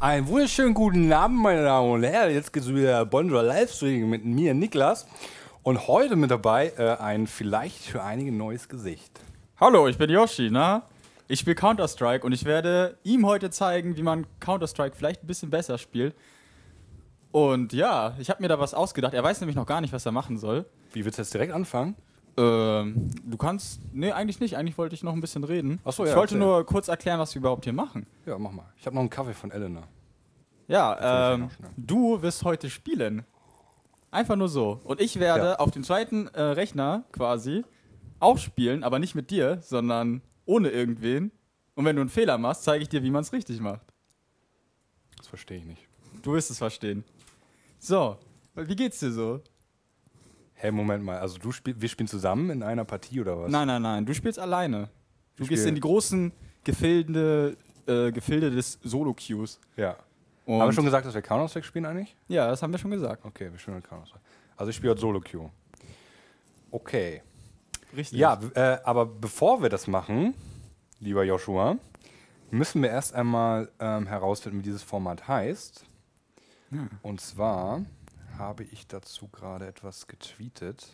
Einen wunderschönen guten Abend, meine Damen und Herren. Jetzt geht's wieder Bonjour Livestream mit mir, Niklas. Und heute mit dabei ein vielleicht für einige neues Gesicht. Hallo, ich bin Yoshi, na? Ich spiele Counter-Strike und ich werde ihm heute zeigen, wie man Counter-Strike vielleicht ein bisschen besser spielt. Und ja, ich habe mir da was ausgedacht. Er weiß nämlich noch gar nicht, was er machen soll. Wie willst du jetzt direkt anfangen? Du kannst... Nee, eigentlich nicht. Eigentlich wollte ich noch ein bisschen reden. Ach so, ja, ich wollte erzähl. nur kurz erklären, was wir überhaupt hier machen. Ja, mach mal. Ich habe noch einen Kaffee von Elena. Ja, noch schnell. du wirst heute spielen. Einfach nur so. Und ich werde Ja. auf dem zweiten Rechner quasi auch spielen, aber nicht mit dir, sondern ohne irgendwen. Und wenn du einen Fehler machst, zeige ich dir, wie man es richtig macht. Das verstehe ich nicht. Du wirst es verstehen. So, wie geht's dir so? Hey, Moment mal. Also wir spielen zusammen in einer Partie oder was? Nein, du spielst alleine. Du Ich gehst spiel- in die großen Gefilde des Solo-Queues. Ja. Und Haben wir schon gesagt, dass wir Counter-Strike spielen eigentlich? ja, das haben wir schon gesagt. Okay, wir spielen Counter-Strike. Also ich spiele heute Solo-Queue. Okay. Richtig. Ja, aber bevor wir das machen, lieber Joshua, müssen wir erst einmal herausfinden, wie dieses Format heißt. Und zwar habe ich dazu gerade etwas getweetet.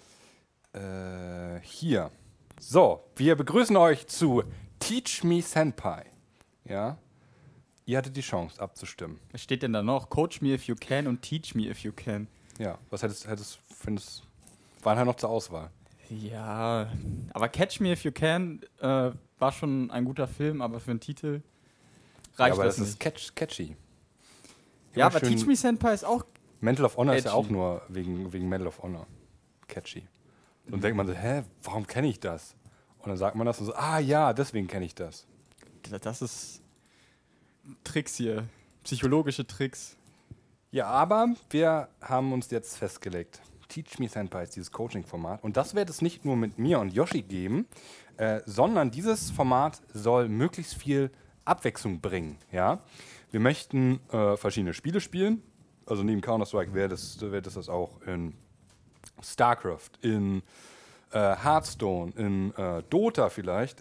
Hier. So, wir begrüßen euch zu Teach Me Senpai. Ja, ihr hattet die Chance abzustimmen. Was steht denn da noch? Coach me if you can und teach me if you can. Ja, was findest waren halt noch zur Auswahl. Ja, aber Catch Me If You Can war schon ein guter Film, aber für einen Titel Ja, reicht aber das das nicht. ist catchy. Ja, Immer aber schön- Teach Me Senpai ist auch... Mental of Honor ist ja Edgy. auch nur wegen Medal of Honor catchy. Und denkt man so, hä, warum kenne ich das? Und dann sagt man das und so, ah ja, deswegen kenne ich das. Das ist Tricks hier, psychologische Tricks. Ja, aber wir haben uns jetzt festgelegt, Teach Me Senpai ist dieses Coaching-Format. Und das wird es nicht nur mit mir und Yoshi geben, sondern dieses Format soll möglichst viel Abwechslung bringen. Ja? Wir möchten verschiedene Spiele spielen. Also neben Counter-Strike wird es auch in StarCraft, in Hearthstone, in Dota vielleicht,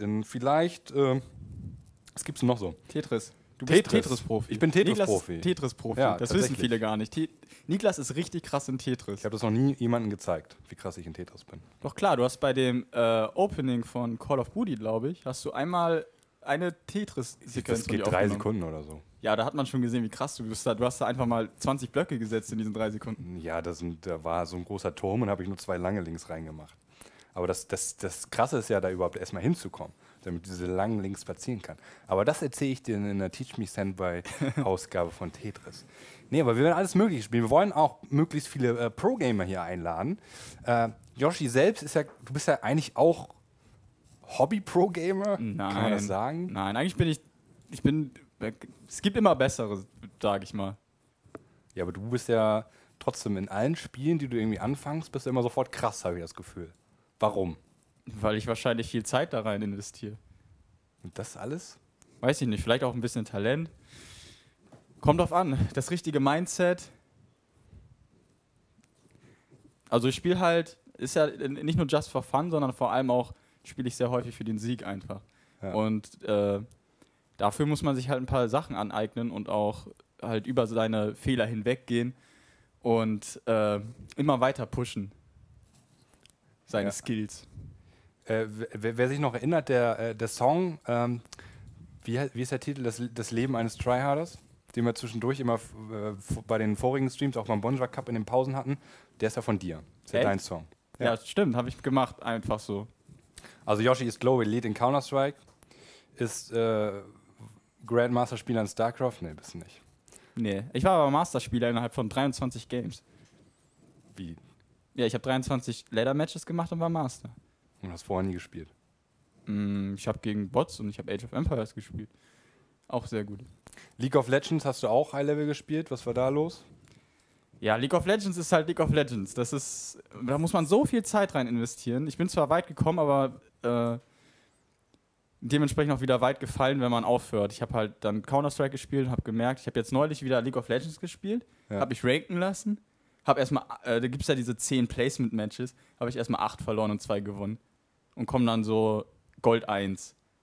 was gibt's denn noch so? Tetris. Du bist Tetris. Tetris-Profi. Ich bin Tetris-Profi. Niklas ist Tetris-Profi. Ja, das wissen tatsächlich. viele gar nicht. Niklas ist richtig krass in Tetris. Ich habe das noch nie jemandem gezeigt, wie krass ich in Tetris bin. Doch klar, du hast bei dem Opening von Call of Duty, glaube ich, hast du einmal eine Tetris-Sequenz Das geht von dir 3 aufgenommen. Sekunden oder so. Ja, da hat man schon gesehen, wie krass du bist. Du hast da einfach mal 20 Blöcke gesetzt in diesen 3 Sekunden. Ja, da war so ein großer Turm und habe ich nur 2 lange Links reingemacht. Aber das Krasse ist ja, da überhaupt erstmal hinzukommen, damit diese langen Links platzieren kann. Aber das erzähle ich dir in der Teach Me Senpai-Ausgabe von Tetris. Nee, aber wir werden alles Mögliche spielen. Wir wollen auch möglichst viele Pro-Gamer hier einladen. Yoshi selbst du bist ja eigentlich auch Hobby-Pro-Gamer, kann man das sagen? Nein, eigentlich es gibt immer bessere, sag ich mal. Ja, aber du bist ja trotzdem in allen Spielen, die du irgendwie anfängst, bist du immer sofort krass, habe ich das Gefühl. Warum? Weil ich wahrscheinlich viel Zeit da rein investiere. Und das alles? Weiß ich nicht, vielleicht auch ein bisschen Talent. Kommt drauf an, das richtige Mindset. Also ich spiele halt, ist ja nicht nur just for fun, sondern vor allem auch spiele ich sehr häufig für den Sieg einfach. Ja. Und dafür muss man sich halt ein paar Sachen aneignen und auch halt über seine Fehler hinweggehen und immer weiter pushen. Seine Ja. Skills. Wer sich noch erinnert, der Song, wie ist der Titel? Das Leben eines Tryharders, den wir zwischendurch immer bei den vorigen Streams, auch beim Bonjour Cup in den Pausen hatten, der ist ja von dir. Das ist ja Echt? dein Song. Ja, stimmt, habe ich gemacht, einfach so. Also Yoshi ist Global Elite in Counter-Strike, ist Grandmaster-Spieler in StarCraft. Nee, bist du nicht. Nee, ich war aber Masterspieler innerhalb von 23 Games. Wie? Ja, ich habe 23 Ladder-Matches gemacht und war Master. Du hast vorher nie gespielt. Ich habe gegen Bots und ich habe Age of Empires gespielt. Auch sehr gut. League of Legends hast du auch High-Level gespielt. Was war da los? Ja, League of Legends ist halt League of Legends. Da muss man so viel Zeit rein investieren. Ich bin zwar weit gekommen, aber dementsprechend auch wieder weit gefallen, wenn man aufhört. Ich habe halt dann Counter-Strike gespielt und habe gemerkt, ich habe jetzt neulich wieder League of Legends gespielt, Ja. habe ich ranken lassen, habe erstmal, da gibt es ja diese 10 Placement-Matches, habe ich erstmal 8 verloren und 2 gewonnen. Und komme dann so Gold 1.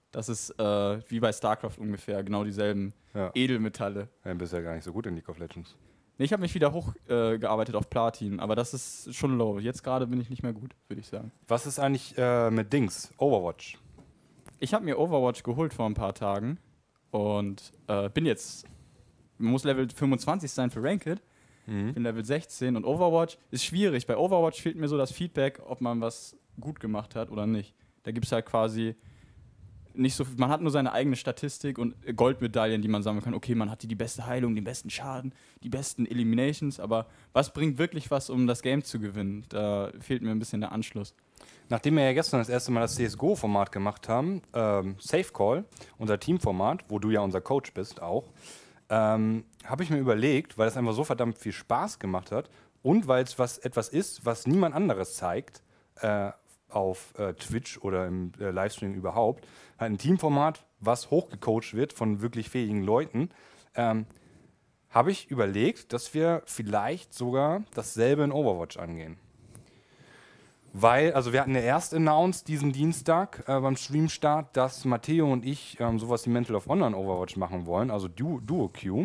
Das ist wie bei StarCraft ungefähr, genau dieselben Edelmetalle. Ja, bist ja gar nicht so gut in League of Legends. Nee, ich habe mich wieder hochgearbeitet auf Platin, aber das ist schon low. Jetzt gerade bin ich nicht mehr gut, würde ich sagen. Was ist eigentlich mit Dings? Overwatch? Ich habe mir Overwatch geholt vor ein paar Tagen und bin jetzt, muss Level 25 sein für Ranked. Bin Level 16 und Overwatch ist schwierig. Bei Overwatch fehlt mir so das Feedback, ob man was gut gemacht hat oder nicht. Da gibt es halt quasi nicht so viel, man hat nur seine eigene Statistik und Goldmedaillen, die man sammeln kann. Okay, man hat die beste Heilung, den besten Schaden, die besten Eliminations, aber was bringt wirklich was, um das Game zu gewinnen? Da fehlt mir ein bisschen der Anschluss. Nachdem wir ja gestern das erste Mal das CSGO-Format gemacht haben, Safe Call, unser Teamformat, wo du ja unser Coach bist auch, habe ich mir überlegt, weil es einfach so verdammt viel Spaß gemacht hat und weil es etwas ist, was niemand anderes zeigt, auf Twitch oder im Livestream überhaupt, halt ein Teamformat, was hochgecoacht wird von wirklich fähigen Leuten, habe ich überlegt, dass wir vielleicht sogar dasselbe in Overwatch angehen. Weil, also wir hatten ja erst announced diesen Dienstag beim Streamstart, dass Matteo und ich sowas wie Mental of Honor in Overwatch machen wollen, also Duo-Queue.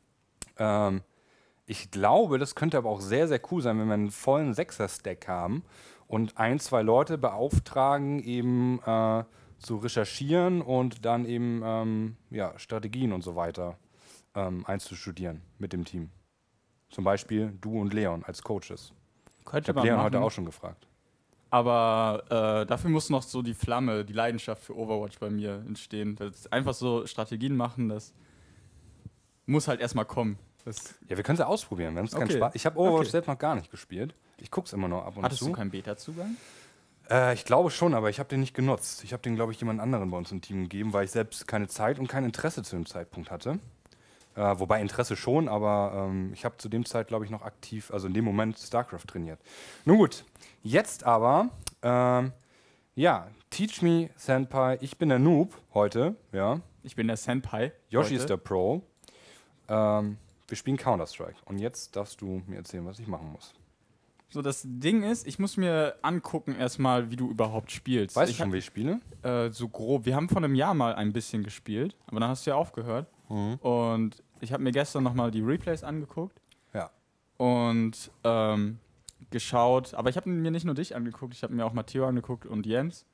Ich glaube, das könnte aber auch sehr, sehr cool sein, wenn wir einen vollen Sechser-Stack haben und 1, 2 Leute beauftragen, eben zu recherchieren und dann eben Strategien und so weiter einzustudieren mit dem Team. Zum Beispiel du und Leon als Coaches. Ich habe Leon heute auch schon gefragt. Aber dafür muss noch so die Flamme, die Leidenschaft für Overwatch bei mir entstehen. Das einfach so Strategien machen, das muss halt erstmal kommen. Ja, wir können es ja ausprobieren. Wir haben keinen Spaß. Ich habe Overwatch selbst noch gar nicht gespielt. Ich gucke es immer noch ab und zu. Hattest du keinen Beta-Zugang? Ich glaube schon, aber ich habe den nicht genutzt. Ich habe den, glaube ich, jemand anderen bei uns im Team gegeben, weil ich selbst keine Zeit und kein Interesse zu dem Zeitpunkt hatte. Wobei Interesse schon, aber ich habe zu dem Zeit, glaube ich, noch aktiv, also in dem Moment StarCraft trainiert. Nun gut, jetzt aber, Teach Me Senpai, ich bin der Noob heute, ja. Ich bin der Senpai. Yoshi ist der Pro. Wir spielen Counter-Strike und jetzt darfst du mir erzählen, was ich machen muss. So, das Ding ist, ich muss mir angucken erstmal, wie du überhaupt spielst. Weißt du schon, wie ich spiele? So grob. Wir haben vor einem Jahr mal ein bisschen gespielt, aber dann hast du ja aufgehört. Und ich habe mir gestern nochmal die Replays angeguckt. Ja. Und geschaut, aber ich habe mir nicht nur dich angeguckt, ich habe mir auch Matteo angeguckt und Jens,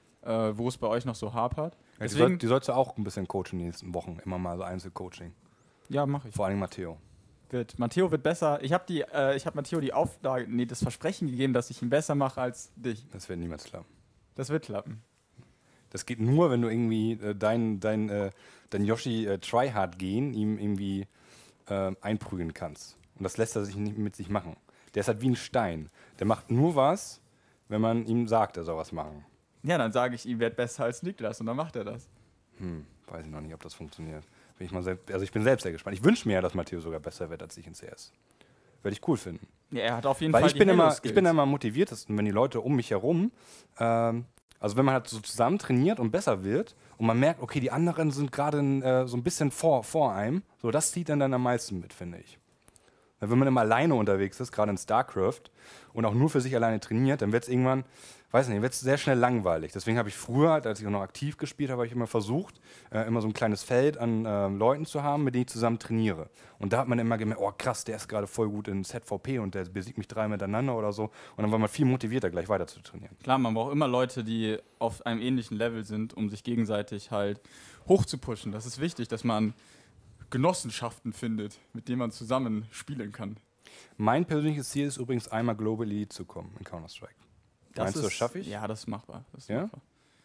wo es bei euch noch so hapert. Ja, deswegen, die sollst du auch ein bisschen coachen in den nächsten Wochen, immer mal so Einzelcoaching. Ja, mache ich. Vor allem Matteo. Matteo wird besser. Ich habe Matteo die Auflage, das Versprechen gegeben, dass ich ihn besser mache als dich. Das wird niemals klappen. Das wird klappen. Das geht nur, wenn du irgendwie dein Yoshi Tryhard gehen ihm irgendwie einprügeln kannst. Und das lässt er sich nicht mit sich machen. Der ist halt wie ein Stein. Der macht nur was, wenn man ihm sagt, er soll was machen. Ja, dann sage ich ihm, werd besser als Niklas und dann macht er das. Weiß ich noch nicht, ob das funktioniert. Ich bin selbst sehr gespannt. Ich wünsche mir ja, dass Matteo sogar besser wird als ich in CS. Würde ich cool finden. Ja, er hat auf jeden Fall die Halo-Skills. Ich bin immer am motiviertesten, wenn die Leute um mich herum, also wenn man halt so zusammen trainiert und besser wird und man merkt, okay, die anderen sind gerade so ein bisschen vor einem, so das zieht dann am meisten mit, finde ich. Weil wenn man immer alleine unterwegs ist, gerade in StarCraft und auch nur für sich alleine trainiert, dann wird es irgendwann, wird es sehr schnell langweilig. Deswegen habe ich früher, als ich noch aktiv gespielt habe, immer versucht, immer so ein kleines Feld an Leuten zu haben, mit denen ich zusammen trainiere. Und da hat man immer gemerkt, oh krass, der ist gerade voll gut in ZVP und der besiegt mich 3 miteinander oder so. Und dann war man viel motivierter, gleich weiter zu trainieren. Klar, man braucht immer Leute, die auf einem ähnlichen Level sind, um sich gegenseitig halt hochzupushen. Das ist wichtig, dass man Genossenschaften findet, mit denen man zusammen spielen kann. Mein persönliches Ziel ist übrigens, einmal Global Elite zu kommen in Counter-Strike. Meinst du, das schaffe ich? Ja, das ist machbar. Machbar.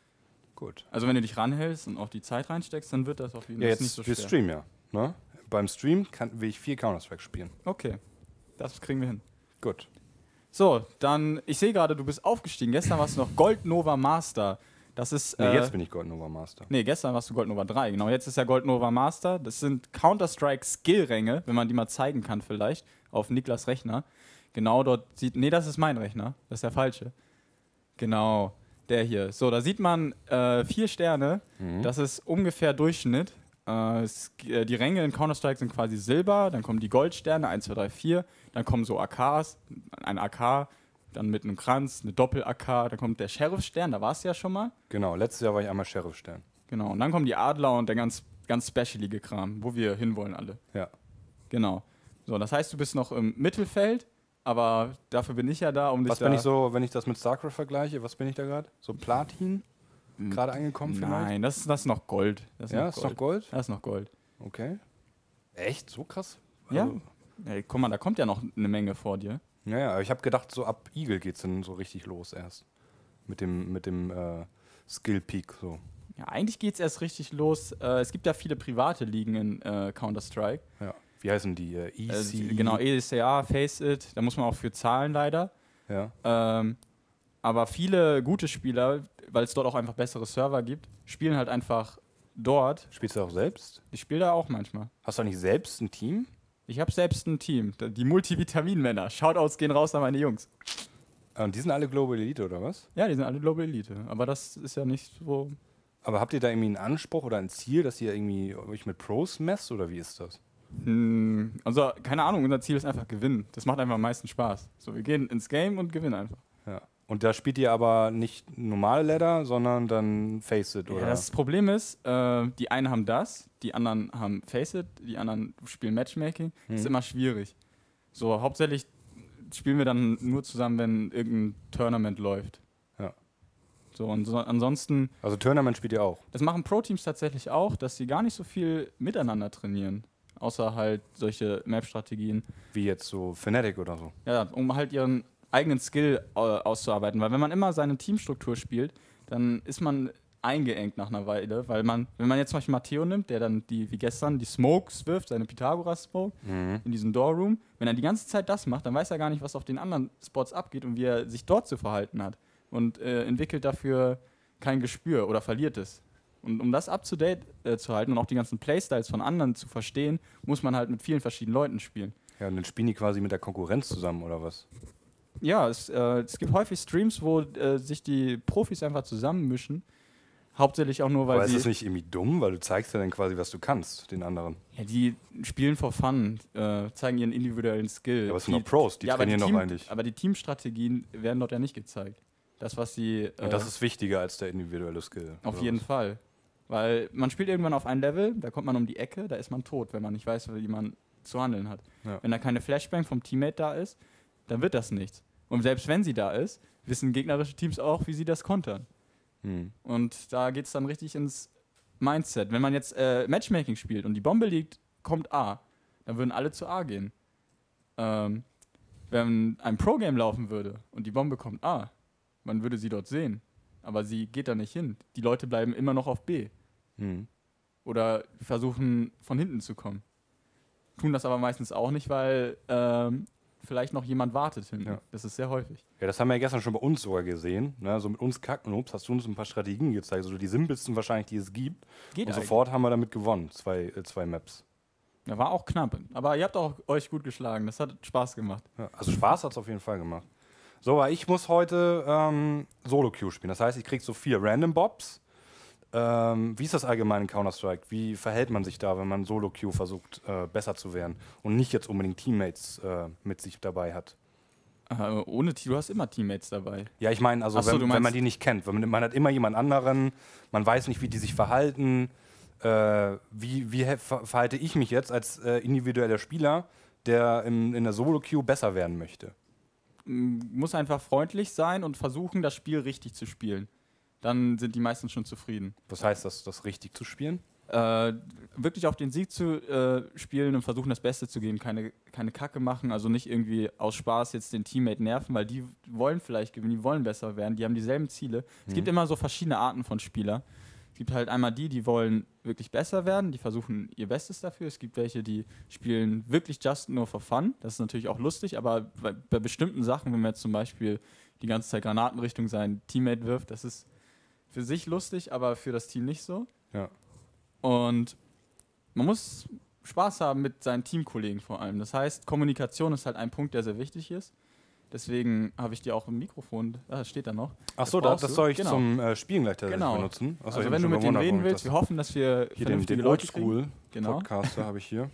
Gut. Also wenn du dich ranhältst und auch die Zeit reinsteckst, dann wird das auf jeden Fall nicht so schwer. Wir streamen ja. Ne? Beim Stream will ich 4 Counter-Strike spielen. Okay, das kriegen wir hin. Gut. So, dann, ich sehe gerade, du bist aufgestiegen. Gestern warst du noch Gold Nova Master. Das ist, jetzt bin ich Gold Nova Master. Nee, gestern warst du Gold Nova 3. Genau, jetzt ist ja Gold Nova Master. Das sind Counter-Strike-Skill-Ränge, wenn man die mal zeigen kann vielleicht, auf Niklas Rechner. Genau, dort sieht, nee, das ist mein Rechner. Das ist der falsche. Genau, der hier. So, da sieht man 4 Sterne. Das ist ungefähr Durchschnitt. Die Ränge in Counter-Strike sind quasi Silber, dann kommen die Goldsterne, 1, 2, 3, 4. Dann kommen so AKs, ein AK, dann mit einem Kranz, eine Doppel-AK, dann kommt der Sheriff-Stern, da war es ja schon mal. Genau, letztes Jahr war ich einmal Sheriff-Stern. Genau. Und dann kommen die Adler und der ganz specialige Kram, wo wir hinwollen alle. Ja. Genau. So, das heißt, du bist noch im Mittelfeld, aber dafür bin ich ja da, um dich Was bin ich so, wenn ich das mit StarCraft vergleiche, was bin ich da gerade? So Platin? Gerade angekommen vielleicht? Nein, das ist noch Gold. Ist noch Gold? Das ist noch Gold. Okay. Echt? So krass? Ja. Also, Ey, guck mal, da kommt ja noch eine Menge vor dir. ja, aber ich habe gedacht, so ab Eagle geht es dann so richtig los erst. Mit dem Skill Peak so. Ja, eigentlich geht es erst richtig los. Es gibt ja viele private Ligen in Counter-Strike. Ja. Wie heißen die? EC? Genau, ECA, Faceit. Da muss man auch für zahlen leider. Ja. Aber viele gute Spieler, weil es dort auch einfach bessere Server gibt, spielen halt einfach dort. Spielst du auch selbst? Ich spiele da auch manchmal. Hast du nicht selbst ein Team? Ich habe selbst ein Team, die Multivitamin-Männer. Shoutouts gehen raus an meine Jungs. Und die sind alle Global Elite, oder was? Ja, die sind alle Global Elite. Aber das ist ja nicht so. Aber habt ihr da irgendwie einen Anspruch oder ein Ziel, dass ihr irgendwie euch mit Pros messt, oder wie ist das? Also, keine Ahnung, unser Ziel ist einfach gewinnen. Das macht einfach am meisten Spaß. So, wir gehen ins Game und gewinnen einfach. Ja. Und da spielt ihr aber nicht normale Ladder, sondern dann Faceit, oder? Ja, das Problem ist, die einen haben das, die anderen haben Faceit, die anderen spielen Matchmaking. Das ist immer schwierig. So, hauptsächlich spielen wir dann nur zusammen, wenn irgendein Tournament läuft. Ja. So, und ansonsten. Also Tournament spielt ihr auch? Das machen Pro-Teams tatsächlich auch, dass sie gar nicht so viel miteinander trainieren. Außer halt solche Map-Strategien. Wie jetzt so Fnatic oder so? Ja, um halt ihren eigenen Skill auszuarbeiten. Weil wenn man immer seine Teamstruktur spielt, dann ist man eingeengt nach einer Weile. Weil wenn man jetzt zum Beispiel Matteo nimmt, der dann wie gestern die Smokes wirft, seine Pythagoras-Smoke in diesem Door-Room, wenn er die ganze Zeit das macht, dann weiß er gar nicht, was auf den anderen Spots abgeht und wie er sich dort zu verhalten hat. Und entwickelt dafür kein Gespür oder verliert es. Und um das up-to-date zu halten und auch die ganzen Playstyles von anderen zu verstehen, muss man halt mit vielen verschiedenen Leuten spielen. Ja, und dann spielen die quasi mit der Konkurrenz zusammen, oder was? Ja, es gibt häufig Streams, wo sich die Profis einfach zusammenmischen. Hauptsächlich auch nur, weil Aber ist das nicht irgendwie dumm? Weil du zeigst ja dann quasi, was du kannst, den anderen. Ja, die spielen for fun, zeigen ihren individuellen Skill. Ja, aber es sind noch Pros, die trainieren doch eigentlich. Aber die Teamstrategien werden dort ja nicht gezeigt. Das, was sie... Und das ist wichtiger als der individuelle Skill. Auf jeden Fall. Weil man spielt irgendwann auf ein Level, da kommt man um die Ecke, da ist man tot, wenn man nicht weiß, wie man zu handeln hat. Ja. Wenn da keine Flashbang vom Teammate da ist, dann wird das nichts. Und selbst wenn sie da ist, wissen gegnerische Teams auch, wie sie das kontern. Und da geht es dann richtig ins Mindset. Wenn man jetzt Matchmaking spielt und die Bombe liegt, kommt A, dann würden alle zu A gehen. Wenn ein Pro-Game laufen würde und die Bombe kommt A, man würde sie dort sehen. Aber sie geht da nicht hin. Die Leute bleiben immer noch auf B. Oder versuchen von hinten zu kommen. Tun das aber meistens auch nicht, weil vielleicht noch jemand wartet hinten. Ja. Das ist sehr häufig. Ja, das haben wir ja gestern schon bei uns sogar gesehen. Ne? So mit uns Kacknoobs hast du uns ein paar Strategien gezeigt. Also die simpelsten wahrscheinlich, die es gibt. Geht und sofort haben wir damit gewonnen. Zwei Maps. Ja, war auch knapp. Aber ihr habt auch euch gut geschlagen. Das hat Spaß gemacht. Ja, also Spaß hat es auf jeden Fall gemacht. So, aber ich muss heute Solo-Queue spielen. Das heißt, ich kriege so 4 Random Bobs. Wie ist das allgemein in Counter-Strike? Wie verhält man sich da, wenn man Solo-Queue versucht, besser zu werden und nicht jetzt unbedingt Teammates mit sich dabei hat? Du hast immer Teammates dabei. Ja, ich meine, also wenn man die nicht kennt. Man hat immer jemand anderen, man weiß nicht, wie die sich verhalten. Wie verhalte ich mich jetzt als individueller Spieler, der in der Solo-Queue besser werden möchte? Muss einfach freundlich sein und versuchen, das Spiel richtig zu spielen. Dann sind die meisten schon zufrieden. Was heißt das richtig zu spielen? Wirklich auf den Sieg zu spielen und versuchen, das Beste zu geben. Keine Kacke machen, also nicht irgendwie aus Spaß jetzt den Teammate nerven, weil die wollen vielleicht gewinnen, die wollen besser werden, die haben dieselben Ziele. Es gibt immer so verschiedene Arten von Spielern. Es gibt halt einmal die wollen wirklich besser werden, die versuchen ihr Bestes dafür. Es gibt welche, die spielen wirklich just nur for fun. Das ist natürlich auch lustig, aber bei bestimmten Sachen, wenn man jetzt zum Beispiel die ganze Zeit Granaten Richtung seinen Teammate wirft, das ist für sich lustig, aber für das Team nicht so. Ja. Und man muss Spaß haben mit seinen Teamkollegen vor allem. Das heißt, Kommunikation ist halt ein Punkt, der sehr wichtig ist. Deswegen habe ich dir auch ein Mikrofon, das steht da noch. Achso, das soll ich zum Spielen gleich benutzen. Achso, also wenn du mit denen reden willst, wir hoffen, dass wir hier den Leute kriegen. Oldschool-Podcaster habe ich hier.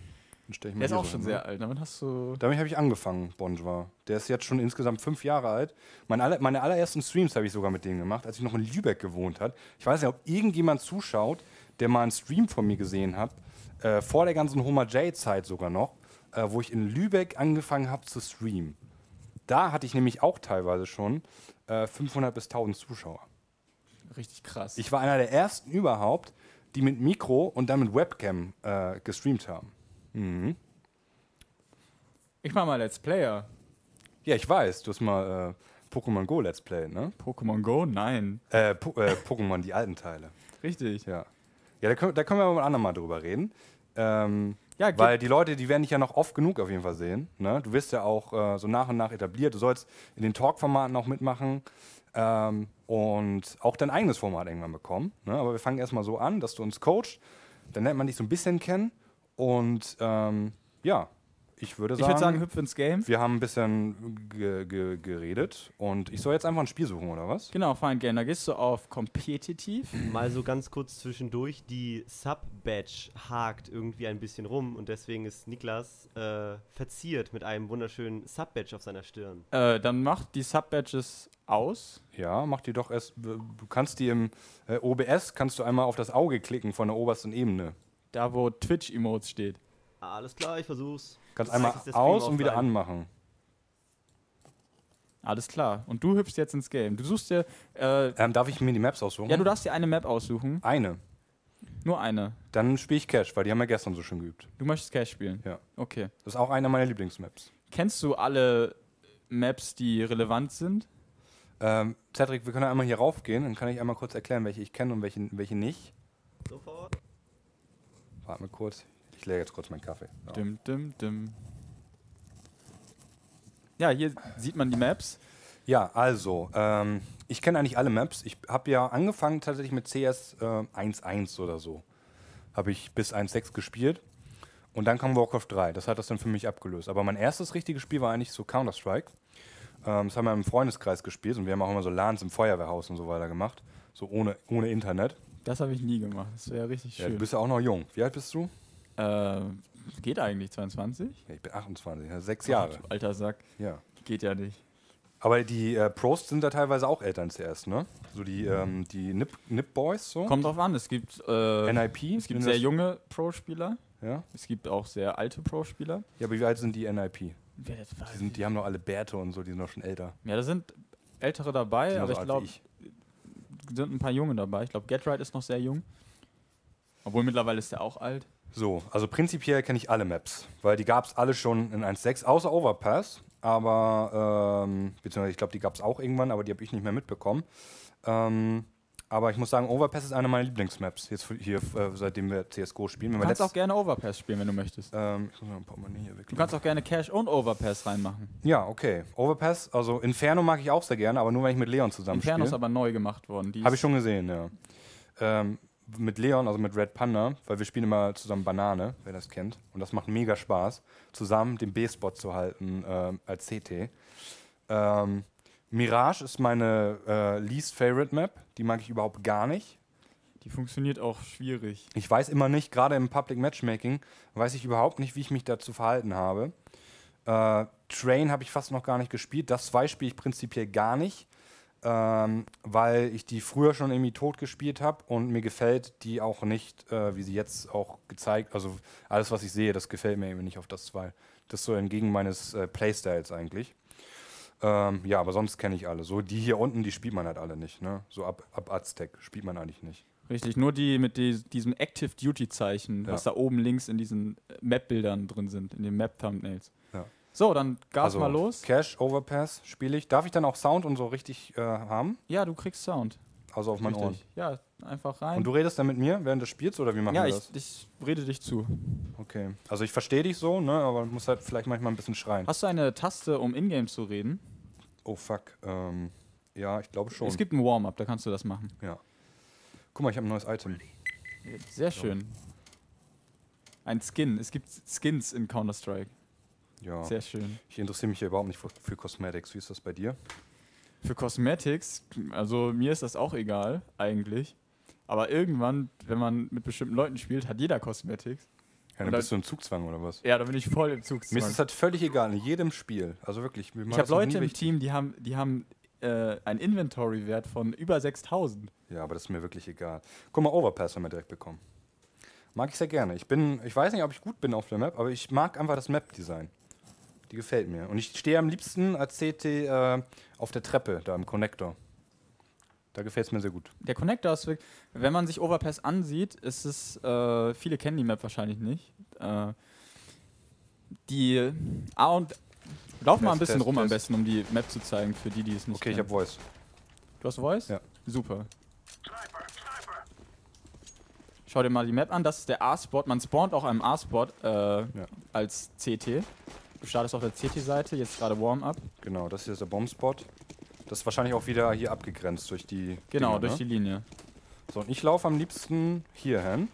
Den stell ich mal Der ist hier auch so schon hin, sehr ne? alt. Damit hast du. Damit habe ich angefangen, Bonjour. Der ist jetzt schon insgesamt 5 Jahre alt. Meine allerersten Streams habe ich sogar mit dem gemacht, als ich noch in Lübeck gewohnt habe. Ich weiß nicht, ob irgendjemand zuschaut, der mal einen Stream von mir gesehen hat, vor der ganzen Homer J-Zeit sogar noch, wo ich in Lübeck angefangen habe zu streamen. Da hatte ich nämlich auch teilweise schon 500 bis 1000 Zuschauer. Richtig krass. Ich war einer der ersten überhaupt, die mit Mikro und dann mit Webcam gestreamt haben. Mhm. Ich mach mal Let's Player. Ja, ich weiß, du hast mal Pokémon Go Let's Play, ne? Pokémon Go? Nein. Pokémon, die alten Teile. Richtig. Ja, ja, da können wir aber ein andermal drüber reden. Ja, Weil die Leute, die werden dich ja noch oft genug auf jeden Fall sehen. Ne? Du wirst ja auch so nach und nach etabliert. Du sollst in den Talk-Formaten auch mitmachen und auch dein eigenes Format irgendwann bekommen. Ne? Aber wir fangen erstmal so an, dass du uns coachst. Dann lernt man dich so ein bisschen kennen. Und ja, ich würde sagen, hüpf ins Game. wir haben ein bisschen geredet. Und ich soll jetzt einfach ein Spiel suchen, oder was? Genau, Fine Game. Da gehst du auf Competitive. Mal so ganz kurz zwischendurch, die Sub-Badge hakt irgendwie ein bisschen rum und deswegen ist Niklas verziert mit einem wunderschönen Sub-Badge auf seiner Stirn. Dann mach die Sub-Badges aus. Ja, mach die doch erst. Du kannst die im OBS, kannst du einmal auf das Auge klicken von der obersten Ebene. Da, wo Twitch-Emotes steht. Alles klar, ich versuch's. Kannst Vielleicht einmal ist der Stream aus und wieder offline. anmachen. Alles klar. Und du hüpfst jetzt ins Game. Du suchst dir. Darf ich mir die Maps aussuchen? Ja, du darfst dir eine Map aussuchen. Eine. Nur eine. Dann spiele ich Cash, weil die haben wir gestern so schön geübt. Du möchtest Cash spielen. Ja. Okay. Das ist auch eine meiner Lieblingsmaps. Kennst du alle Maps, die relevant sind? Cedric, wir können einmal hier raufgehen, dann kann ich einmal kurz erklären, welche ich kenne und welche nicht. Sofort. Warte mal kurz. Ich leere jetzt kurz meinen Kaffee. Ja. Dim, dim, dim. Ja, hier sieht man die Maps. Ja, also, ich kenne eigentlich alle Maps. Ich habe ja angefangen tatsächlich mit CS 1.1 oder so. Habe ich bis 1.6 gespielt. Und dann kam Warcraft 3. Das hat das dann für mich abgelöst. Aber mein erstes richtiges Spiel war eigentlich so Counter-Strike. Das haben wir im Freundeskreis gespielt und wir haben auch immer so LANs im Feuerwehrhaus und so weiter gemacht. So ohne Internet. Das habe ich nie gemacht. Das wäre richtig Ja, schön. du bist ja auch noch jung. Wie alt bist du? Geht eigentlich 22? Ja, ich bin 28, ja, 6 Jahre. Ach, alter Sack. Ja. Geht ja nicht. Aber die Pros sind da teilweise auch älter als CS, ne? So die Nip-Boys so. Kommt drauf an. Es gibt, NIP? es gibt sehr junge Pro-Spieler. Ja? Es gibt auch sehr alte Pro-Spieler. Ja, aber wie alt sind die NIP? Wer das weiß Die haben noch alle Bärte und so, die sind noch schon älter. Ja, da sind Ältere dabei, Die sind aber so ich alt wie glaube, sind ein paar Junge dabei. Ich glaube, Getright ist noch sehr jung. Obwohl mittlerweile ist er auch alt. So, also prinzipiell kenne ich alle Maps, weil die gab es alle schon in 1.6, außer Overpass. Aber, beziehungsweise ich glaube, die gab es auch irgendwann, aber die habe ich nicht mehr mitbekommen. Aber ich muss sagen, Overpass ist eine meiner Lieblingsmaps, jetzt hier, seitdem wir CSGO spielen. Du kannst auch gerne Overpass spielen, wenn du möchtest. ich muss mal ein Portemonnaie hier Du weglegen. kannst auch gerne Cash und Overpass reinmachen. Ja, okay. Overpass, also Inferno mag ich auch sehr gerne, aber nur wenn ich mit Leon zusammen Inferno ist spiele. aber neu gemacht worden. Die Habe ich ist- schon gesehen, ja. Mit Leon, also mit Red Panda, weil wir spielen immer zusammen Banane, wer das kennt. Und das macht mega Spaß, zusammen den B-Spot zu halten als CT. Mirage ist meine least favorite Map. Die mag ich überhaupt gar nicht. Die funktioniert auch schwierig. Ich weiß immer nicht, gerade im Public Matchmaking, weiß ich überhaupt nicht, wie ich mich dazu verhalten habe. Train habe ich fast noch gar nicht gespielt. Das 2 spiele ich prinzipiell gar nicht, weil ich die früher schon irgendwie tot gespielt habe und mir gefällt die auch nicht, wie sie jetzt auch gezeigt, also alles, was ich sehe, das gefällt mir eben nicht auf das 2. Das ist so entgegen meines Playstyles eigentlich. Ja, aber sonst kenne ich alle. So die hier unten, die spielt man halt alle nicht. Ne? So ab Aztec spielt man eigentlich nicht. Richtig, nur die mit diesem Active Duty Zeichen, Ja. was da oben links in diesen Map-Bildern drin sind, in den Map-Thumbnails. Ja. So, dann Gas mal los. Cash, Overpass spiele ich. Darf ich dann auch Sound und so richtig haben? Ja, du kriegst Sound. Also auf meinen Ohren. Richtig. Ja, einfach rein. Und du redest dann mit mir während des Spiels oder wie machen ja, wir das? ich rede dich zu. Okay. Also ich verstehe dich so, ne, aber muss halt vielleicht manchmal ein bisschen schreien. Hast du eine Taste, um Ingame zu reden? Oh fuck. Ja, ich glaube schon. Es gibt ein Warm-up, da kannst du das machen. Ja. Guck mal, ich habe ein neues Item. Sehr schön. Ein Skin. Es gibt Skins in Counter-Strike. Ja. Sehr schön. Ich interessiere mich hier überhaupt nicht für Cosmetics. Wie ist das bei dir? Für Cosmetics, also mir ist das auch egal, eigentlich. Aber irgendwann, wenn man mit bestimmten Leuten spielt, hat jeder Cosmetics. Ja, dann bist du im Zugzwang oder was? Ja, da bin ich voll im Zugzwang. Mir ist es halt völlig egal, in jedem Spiel. Also wirklich. Ich habe Leute im Team, die haben einen Inventory-Wert von über 6000. Ja, aber das ist mir wirklich egal. Guck mal, Overpass haben wir direkt bekommen. Mag ich sehr gerne. Ich weiß nicht, ob ich gut bin auf der Map, aber ich mag einfach das Map-Design. Die gefällt mir. Und ich stehe am liebsten als CT auf der Treppe, da im Connector. Da gefällt es mir sehr gut. Der Connector ist wirklich, wenn man sich Overpass ansieht, ist es, viele kennen die Map wahrscheinlich nicht. Die A und lauf mal ein bisschen rum am besten, um die Map zu zeigen, für die es nicht Okay, ich kennen. habe Voice. Du hast Voice? Ja. Super. Schau dir mal die Map an, das ist der A-Spot. Man spawnt auch am A-Spot als CT. Du startest auf der CT-Seite, jetzt gerade Warm-Up. Genau, das hier ist der Bombspot. Das ist wahrscheinlich auch wieder hier abgegrenzt durch die Genau, Dinger, durch ne? die Linie. So, und ich laufe am liebsten hier hin.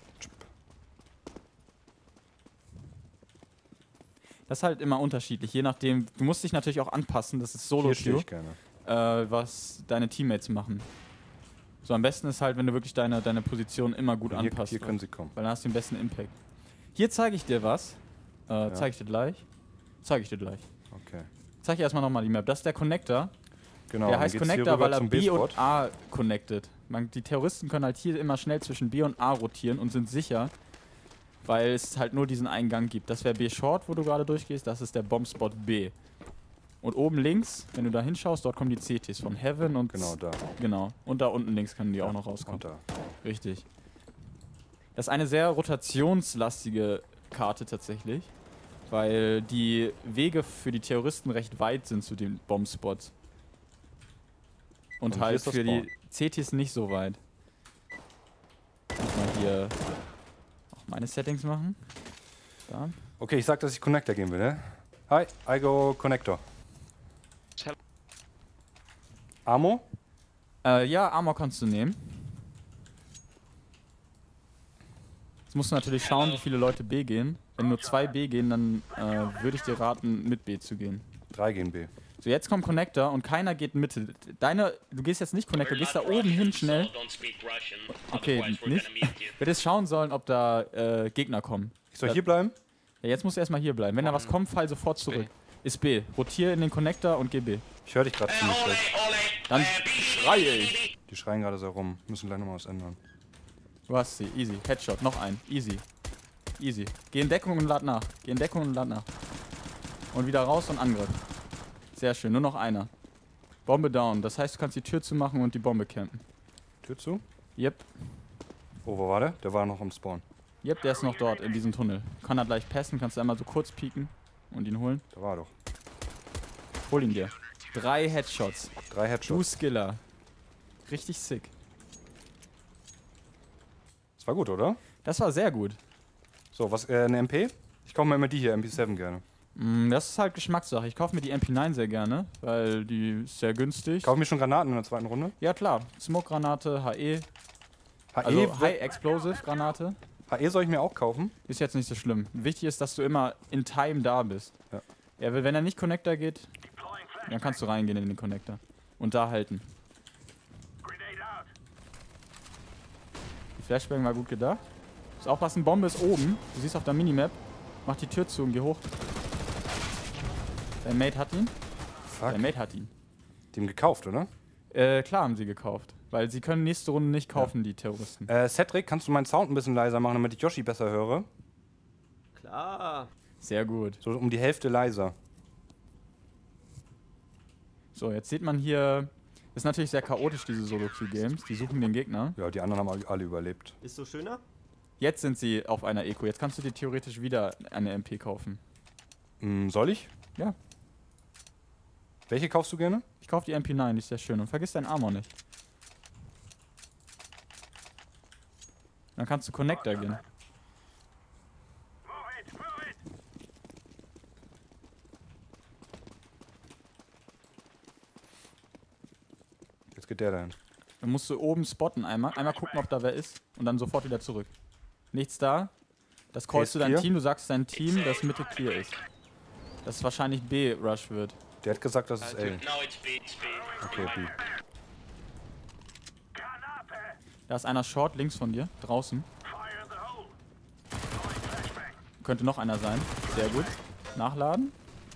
Das ist halt immer unterschiedlich, je nachdem. Du musst dich natürlich auch anpassen, das ist Hier stehe Solo-Queue, ich gerne. was deine Teammates machen. So, am besten ist halt, wenn du wirklich deine Position immer gut anpasst. Hier können sie kommen. Weil dann hast du den besten Impact. Hier zeige ich dir was. Zeige ich dir gleich. Okay. Zeige ich erstmal nochmal die Map. Das ist der Connector. Genau, Der dann heißt geht's hier Connector, rüber weil er zum B B-Spot. und A connected. Die Terroristen können halt hier immer schnell zwischen B und A rotieren und sind sicher, weil es halt nur diesen einen Gang gibt. Das wäre B Short, wo du gerade durchgehst. Das ist der Bombspot B. Und oben links, wenn du da hinschaust, dort kommen die CTs von Heaven und... Genau, da. Genau. Und da unten links können die auch noch rauskommen. Und da. Richtig. Das ist eine sehr rotationslastige Karte tatsächlich, weil die Wege für die Terroristen recht weit sind zu den Bombspots. Und hier halt ist das für die Spawn. CTs nicht so weit. Ich muss mal hier auch meine Settings machen. Da. Okay, ich sag, dass ich Connector gehen will, ne? Hi, I go Connector. Ammo? Ja, Armor kannst du nehmen. Jetzt musst du natürlich schauen, wie viele Leute B gehen. Wenn nur 2 B gehen, dann würde ich dir raten, mit B zu gehen. 3 gehen B. So, jetzt kommt Connector und keiner geht Mitte. Du gehst jetzt nicht Connector, gehst da oben hin schnell. Okay, nicht. Du hättest schauen sollen, ob da Gegner kommen. Ich soll hier bleiben? Ja, jetzt musst du erstmal hier bleiben. Wenn da was kommt, fall sofort zurück. Ist B. Rotier in den Connector und geh B. Ich höre dich gerade ziemlich schlecht. Dann schreie ich. Die schreien gerade so rum. Müssen gleich nochmal was ändern. Du hast sie. Easy. Headshot. Noch ein. Easy. Easy. Geh in Deckung und lad nach. Und wieder raus und Angriff. Sehr schön. Nur noch einer. Bombe down. Das heißt, du kannst die Tür zumachen und die Bombe campen. Tür zu? Yep. Oh, wo war der? Der war noch am Spawn. Yep, der ist noch dort in diesem Tunnel. Kann er gleich passen. Kannst du einmal so kurz pieken und ihn holen. Da war er doch. Hol ihn dir. 3 Headshots. 3 Du Headshots. Skiller. Richtig sick. Das war gut, oder? Das war sehr gut. So, was, eine MP? Ich kaufe mir immer die hier, MP7 gerne. Das ist halt Geschmackssache. Ich kaufe mir die MP9 sehr gerne, weil die ist sehr günstig. Kaufe mir schon Granaten in der zweiten Runde? Ja klar, Smoke-Granate, HE, HE, also High Explosive Granate. HE soll ich mir auch kaufen? Ist jetzt nicht so schlimm. Wichtig ist, dass du immer in Time da bist. Ja. Ja, wenn er nicht Connector geht, dann kannst du reingehen in den Connector. Und da halten. Die Flashbang war gut gedacht. Muss aufpassen, Bombe ist oben. Du siehst auf der Minimap. Mach die Tür zu und geh hoch. Dein Mate hat ihn. Fuck. Dein Mate hat ihn. Dem gekauft, oder? Klar haben sie gekauft. Weil sie können nächste Runde nicht kaufen, die Terroristen. Cedric, kannst du meinen Sound ein bisschen leiser machen, damit ich Yoshi besser höre? Klar. Sehr gut. So um die Hälfte leiser. So, jetzt sieht man hier, ist natürlich sehr chaotisch, diese Solo-Queue-Games. Die suchen den Gegner. Ja, die anderen haben alle überlebt. Ist so schöner? Jetzt sind sie auf einer Eco. Jetzt kannst du dir theoretisch wieder eine MP kaufen. Soll ich? Ja. Welche kaufst du gerne? Ich kaufe die MP9, die ist sehr schön. Und vergiss deinen Armor nicht. Dann kannst du Connector gehen. Jetzt geht der dahin. Dann musst du oben spotten einmal gucken, ob da wer ist und dann sofort wieder zurück. Nichts da. Das callst du dein clear? Team, du sagst dein Team, dass Mitte clear ist. Dass es wahrscheinlich B-Rush wird. Der hat gesagt, das ist L. No, it's B, it's B. Okay, B. Da ist einer short links von dir, draußen. Könnte noch einer sein. Sehr gut. Nachladen.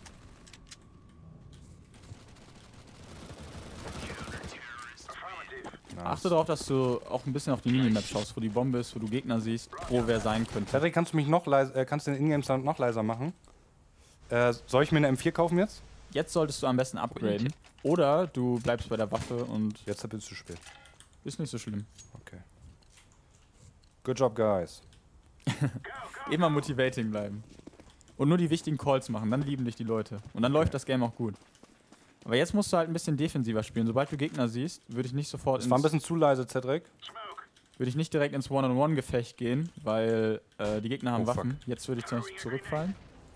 Nice. Achte darauf, dass du auch ein bisschen auf die Minimap schaust, wo die Bombe ist, wo du Gegner siehst, wo wer sein könnte. Cedric, kannst du mich noch kannst du den Ingame-Sound noch leiser machen? Soll ich mir eine M4 kaufen jetzt? Jetzt solltest du am besten upgraden. Oder du bleibst bei der Waffe und Jetzt bist du zu spät. ist nicht so schlimm. Okay. Good job, guys. Immer motivating bleiben. Und nur die wichtigen Calls machen, dann lieben dich die Leute. Und dann läuft das Game auch gut. Aber jetzt musst du halt ein bisschen defensiver spielen. Sobald du Gegner siehst, würde ich nicht sofort Es war ein bisschen zu leise, Cedric. würde ich nicht direkt ins One-on-One-Gefecht gehen, weil die Gegner haben Oh, Waffen. fuck. Jetzt würde ich zum Beispiel zurückfallen.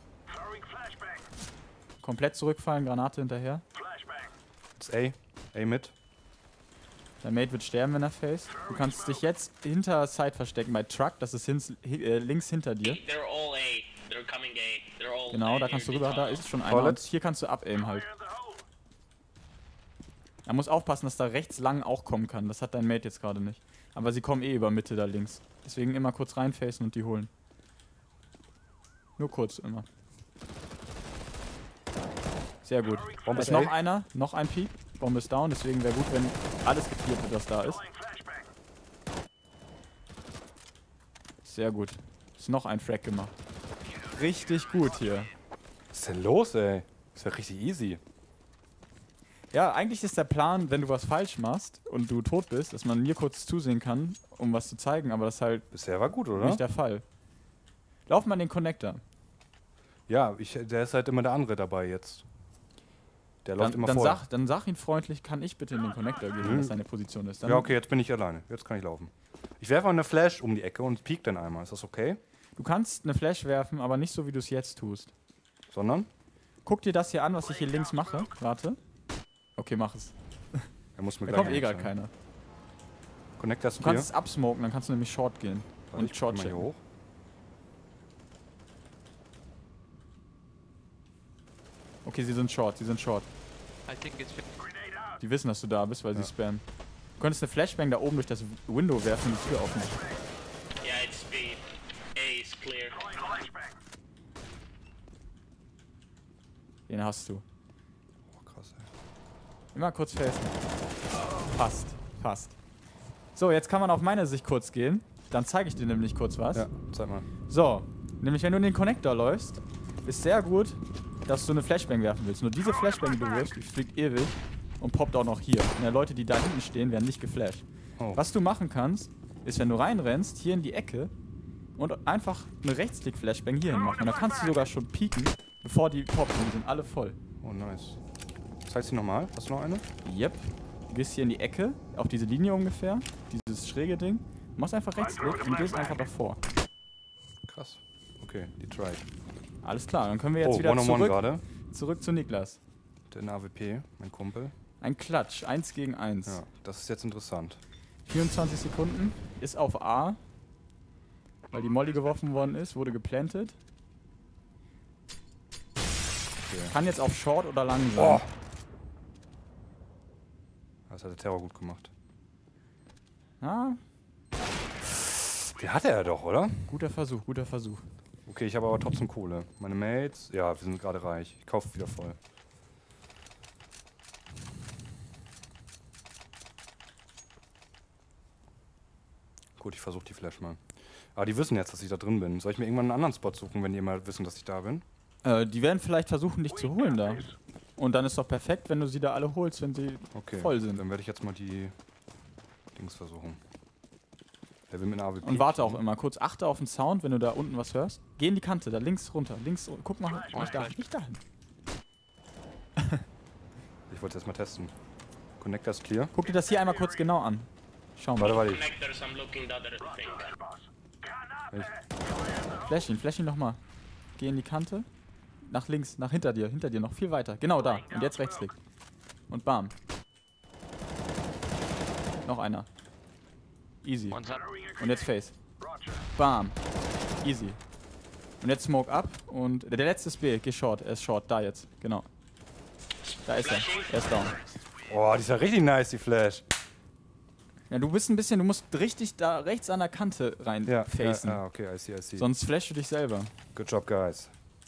Komplett zurückfallen, Granate hinterher. Jetzt A. A mit. Dein Mate wird sterben, wenn er faced. Du kannst dich jetzt hinter Side verstecken bei Truck, das ist links hinter dir. They're all A. They're coming A. They're all Genau, A da kannst du near rüber, the da tunnel. ist schon einer. Toilet. Und hier kannst du abaimen halt. Er muss aufpassen, dass da rechts lang auch kommen kann. Das hat dein Mate jetzt gerade nicht. Aber sie kommen eh über Mitte da links. Deswegen immer kurz reinfacen und die holen. Nur kurz immer. Sehr gut. Bombe Da ist ist noch A. einer, noch ein Peak. Bombe ist down, deswegen wäre gut, wenn alles geklärt wird, was da ist. Sehr gut. Ist noch ein Frag gemacht. Richtig gut hier. Was ist denn los, ey? Ist ja richtig easy. Ja, eigentlich ist der Plan, wenn du was falsch machst und du tot bist, dass man mir kurz zusehen kann, um was zu zeigen, aber das ist halt Bisher war gut, oder? nicht der Fall. Lauf mal den Connector. Ja, der ist halt immer der andere dabei jetzt. Der läuft immer vor. Dann sag ihn freundlich, kann ich bitte in den Connector gehen, wenn das seine Position ist. Dann Ja, okay, jetzt bin ich alleine. Jetzt kann ich laufen. Ich werfe eine Flash um die Ecke und piek dann einmal. Ist das okay? Du kannst eine Flash werfen, aber nicht so, wie du es jetzt tust. Sondern? Guck dir das hier an, was ich hier links mache. Warte. Okay, mach es. Er muss mir Da gleich kommt eh gar sagen. keiner. Connector ist Du clear. kannst es absmoken, dann kannst du nämlich Short gehen. Warte, Und ich Short guck mal hier checken. hoch. Okay, sie sind Short, sie sind Short. I think it's Die wissen, dass du da bist, weil Ja. sie spammen. Du könntest eine Flashbang da oben durch das Window werfen und die Tür aufmachen. yeah, it's B. A is clear. Den hast du. Oh, krass, ey. Immer kurz fest. Fast, fast. So, jetzt kann man auf meine Sicht kurz gehen. Dann zeige ich dir nämlich kurz was. Ja, zeig mal. So, nämlich wenn du in den Connector läufst, ist sehr gut, dass du eine Flashbang werfen willst. Nur diese Flashbang, die du wirfst, die fliegt ewig und poppt auch noch hier. Und die Leute, die da hinten stehen, werden nicht geflasht. Oh. Was du machen kannst, ist, wenn du reinrennst, hier in die Ecke und einfach eine Rechtsklick-Flashbang hier hin machen. Und dann kannst du sogar schon pieken, bevor die poppen. Die sind alle voll. Oh, nice. Zeig sie nochmal. Hast du noch eine? Yep. Du gehst hier in die Ecke, auf diese Linie ungefähr, dieses schräge Ding. Machst einfach Rechtsklick und gehst einfach davor. Krass. Okay, die try. Alles klar, dann können wir jetzt Oh, wieder One-on-One gerade. zurück zu Niklas. Der AWP, mein Kumpel. Ein Klatsch, 1 gegen 1. Ja, das ist jetzt interessant. 24 Sekunden, ist auf A, weil die Molly geworfen worden ist, wurde geplantet. Okay. Kann jetzt auf Short oder lang sein. Oh! Das hat der Terror gut gemacht. Ja, Den hatte er doch, oder? guter Versuch, guter Versuch. Okay, ich habe aber trotzdem Kohle. Meine Mates, ja, wir sind gerade reich. Ich kaufe wieder voll. Gut, ich versuche die Flash mal. Aber die wissen jetzt, dass ich da drin bin. Soll ich mir irgendwann einen anderen Spot suchen, wenn die mal wissen, dass ich da bin? Die werden vielleicht versuchen, dich zu holen da. Und dann ist doch perfekt, wenn du sie da alle holst, wenn sie Okay. voll sind. Dann werde ich jetzt mal die Dings versuchen. Der will mit einer AWP. Und warte auch immer kurz, achte auf den Sound, wenn du da unten was hörst. Geh in die Kante, da links runter, guck mal, nicht da, nicht dahin. Ich wollte es erstmal testen. Connector ist clear. Guck dir das hier einmal kurz genau an. Schau mal. Warte. Connectors, I'm looking the other thing. Flash ihn nochmal. Geh in die Kante. Nach links, nach hinter dir noch, viel weiter. Genau da. Und jetzt Rechtsklick. Und bam. Noch einer. Easy. One's up. Und jetzt Face. Bam. Easy. Und jetzt Smoke up. Und der letzte ist B. Geh short. Er ist short. Da jetzt. Genau. Da ist er. Er ist down. Oh, die ist ja richtig nice, die Flash. Ja, du bist ein bisschen, du musst richtig da rechts an der Kante rein facen. Ja, okay, I see. Sonst flashst du dich selber. Good job, guys.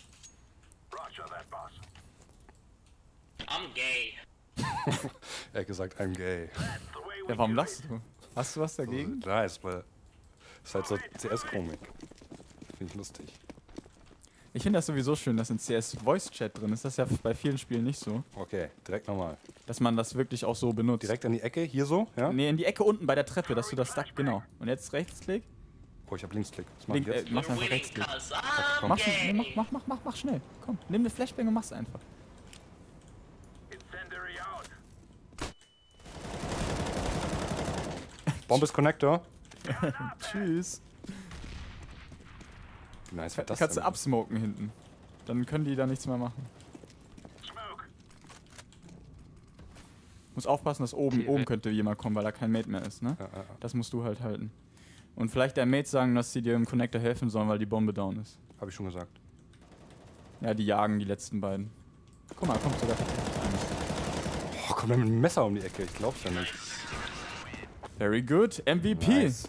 I'm gay. Er hat gesagt, I'm gay. Ja, warum lachst du? Hast du was dagegen? Nice, weil ist halt so CS-Komik. Finde ich lustig. Ich finde das sowieso schön, dass in CS Voice Chat drin ist. Das ist ja bei vielen Spielen nicht so. Okay, direkt nochmal. Dass man das wirklich auch so benutzt. Direkt an die Ecke, hier so, ja? Nee, in die Ecke unten bei der Treppe, dass du das Duck, genau. Und jetzt Rechtsklick. Oh, ich hab Linksklick. Was mach ich Link, jetzt? mach We're einfach winning Rechtsklick. 'cause I'm Mach, gay. nee, mach schnell. Komm, nimm eine Flashbang und mach's einfach. Bomb ist Connector. Tschüss. Wie nice wird das Kannst du denn? absmoken hinten. Dann können die da nichts mehr machen. Muss aufpassen, dass oben könnte jemand kommen, weil da kein Mate mehr ist, ne? Ja. Das musst du halt halten. Und vielleicht der Mate sagen, dass sie dir im Connector helfen sollen, weil die Bombe down ist. Hab ich schon gesagt. Ja, die jagen die letzten beiden. Guck mal, kommt sogar tatsächlich einer. Oh, kommt er mit einem Messer um die Ecke? Ich glaub's ja nicht. Very good, MVP. Nice.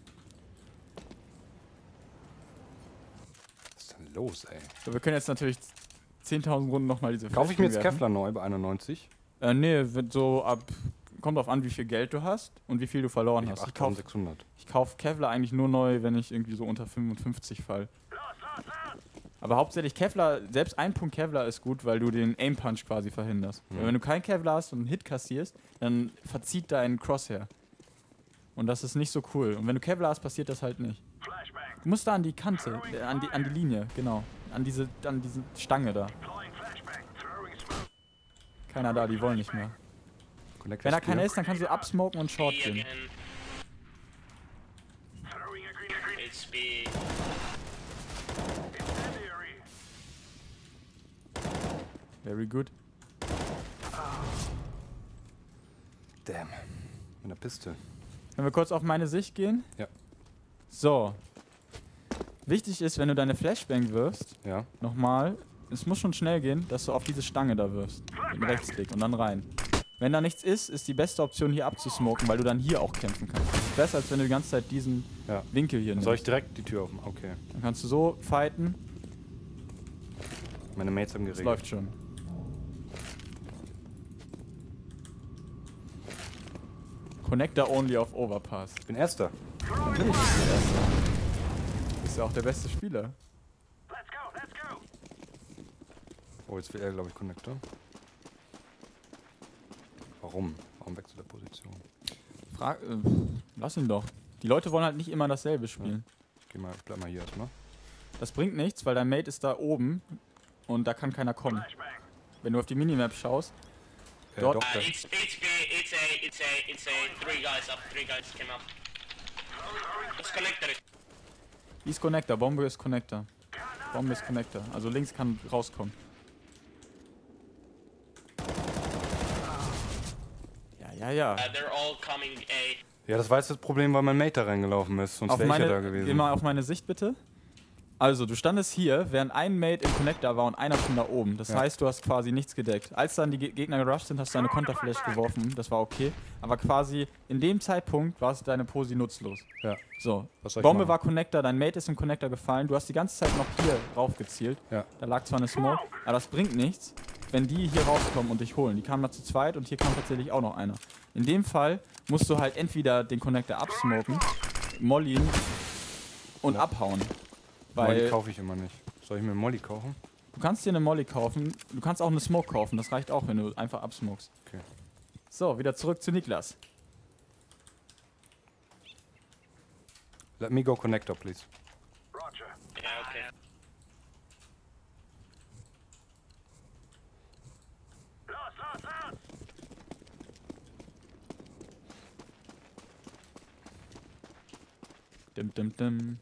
Was ist denn los, ey? So, wir können jetzt natürlich 10.000 Runden nochmal diese Kaufe ich mir jetzt Flashbang werfen. Kevlar neu bei 91? Nee, wird so ab. Kommt drauf an, wie viel Geld du hast und wie viel du verloren Ich hab hast. Ich kauf 8600. Kevlar eigentlich nur neu, wenn ich irgendwie so unter 55 fall. Aber hauptsächlich Kevlar, selbst ein Punkt Kevlar ist gut, weil du den Aim Punch quasi verhinderst. Weil wenn du kein Kevlar hast und einen Hit kassierst, dann verzieht dein Crosshair. Und das ist nicht so cool. Und wenn du Kevlar hast, passiert das halt nicht. Du musst da an die Kante, an die Linie, genau. An diese Stange da. Keiner da, die wollen nicht mehr. Connector Wenn da ist keiner hier. ist, dann kannst du absmoken und short B gehen. again. It's B. Very good. Damn. Mit einer Piste. Wenn wir kurz auf meine Sicht gehen. Ja. So. Wichtig ist, wenn du deine Flashbang wirfst, Ja. nochmal, es muss schon schnell gehen, dass du auf diese Stange da wirfst. Mit dem Rechtsklick und dann rein. Wenn da nichts ist, ist die beste Option hier abzusmoken, weil du dann hier auch kämpfen kannst. Besser, als wenn du die ganze Zeit diesen Ja. Winkel hier Dann soll ich nimmst. direkt die Tür aufmachen? Okay. Dann kannst du so fighten, Meine Mates haben das geregelt. läuft schon. Connector only auf Overpass. Ich bin Erster. Natürlich bist du Erster. Du bist ja auch der beste Spieler. Oh, jetzt will er, glaube ich, Connector. Warum? Warum wechselt er Position? Lass ihn doch. Die Leute wollen halt nicht immer dasselbe spielen. Ich bleib mal hier erstmal. Das bringt nichts, weil dein Mate ist da oben und da kann keiner kommen. Wenn du auf die Minimap schaust, Dort- Doch, It's B, it's A. 3 guys up, 3 guys came up. Let's connect it. die ist Connector, Bombe ist Connector. Bombe ist Connector. Also links kann rauskommen. Ja. They're all coming A. Ja, das war jetzt das Problem, weil mein Mate da reingelaufen ist. Sonst Auf wäre ich ja da meine, gewesen. geh mal auf meine Sicht bitte. Also, du standest hier, während ein Mate im Connector war und einer schon da oben. Das Ja. heißt, du hast quasi nichts gedeckt. Als dann die Gegner gerusht sind, hast du eine Konterflash geworfen. Das war okay. Aber quasi in dem Zeitpunkt war deine Posi nutzlos. Ja. So, Was soll ich Bombe machen? war Connector, dein Mate ist im Connector gefallen. Du hast die ganze Zeit noch hier raufgezielt. Ja. Da lag zwar eine Smoke, aber das bringt nichts, wenn die hier rauskommen und dich holen. Die kamen da zu zweit und hier kam tatsächlich auch noch einer. In dem Fall musst du halt entweder den Connector absmoken, mollyen und abhauen. Molly Weil kaufe ich immer nicht. Soll ich mir Molly kaufen? du kannst dir eine Molly kaufen, du kannst auch eine Smoke kaufen, das reicht auch, wenn du einfach absmokst. Okay. So, wieder zurück zu Niklas. Let me go Connector, please. Yeah, okay. Dim.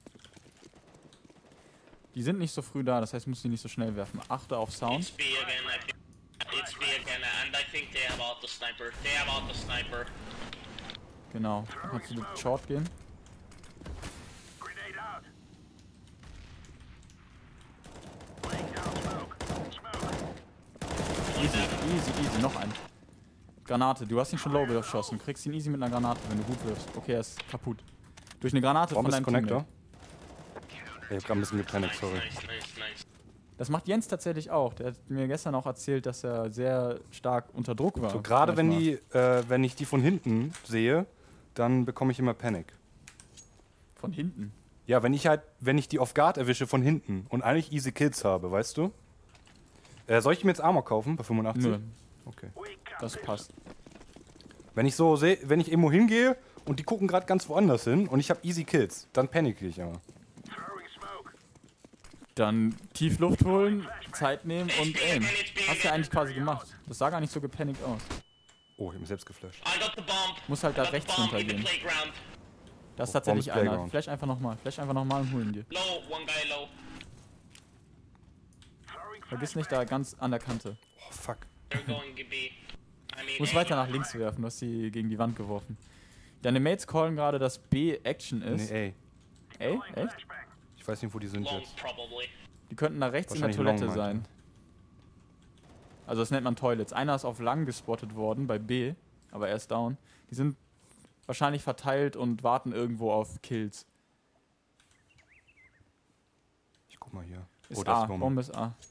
Die sind nicht so früh da, das heißt, musst du die nicht so schnell werfen. Achte auf It's Sound. B again, I think. It's B again, and I think they have auto sniper. They have auto sniper. Genau. Dann kannst du short gehen. Easy. Noch ein. Granate. Du hast ihn schon low geschossen. Du kriegst ihn easy mit einer Granate, wenn du gut wirfst. Okay, er ist kaputt. Durch eine Granate Warum von ist deinem Connector? Teammate. Ich hab grad ein bisschen gepanikt, sorry. Nice. Das macht Jens tatsächlich auch. Der hat mir gestern auch erzählt, dass er sehr stark unter Druck war. So, gerade wenn manchmal. wenn ich die von hinten sehe, dann bekomme ich immer Panik. Von hinten. Ja, wenn ich die off guard erwische von hinten und eigentlich easy Kills habe, weißt du? Soll ich mir jetzt Armor kaufen bei 85? Nö, Okay. das passt. Wenn ich so sehe, wenn ich irgendwo hingehe und die gucken gerade ganz woanders hin und ich habe easy Kills, dann panike ich aber. Dann tief Luft holen, Zeit nehmen und aim. Hast du ja eigentlich quasi gemacht. Das sah gar nicht so gepanikt aus. Oh, ich hab mich selbst geflasht. I got the bomb. Muss halt da I got the rechts bomb in the runtergehen. playground. Das ist Oh, tatsächlich Bombs einer. Playground. Flash einfach nochmal und holen dir. Low, one guy low. Vergiss nicht da ganz an der Kante. Oh, fuck. They're going to be. I mean, Du musst weiter nach links werfen, du hast sie gegen die Wand geworfen. Deine Mates callen gerade, dass B Action ist. Nee, ey. Ey, echt? Ich weiß nicht, wo die sind long jetzt. probably. Die könnten da rechts in der Wahrscheinlich Toilette long, sein. Also das nennt man Toilets. Einer ist auf lang gespottet worden bei B, aber er ist down. Die sind wahrscheinlich verteilt und warten irgendwo auf Kills. Ich guck mal hier. Ist das A, ist Bombe. Bombe ist A.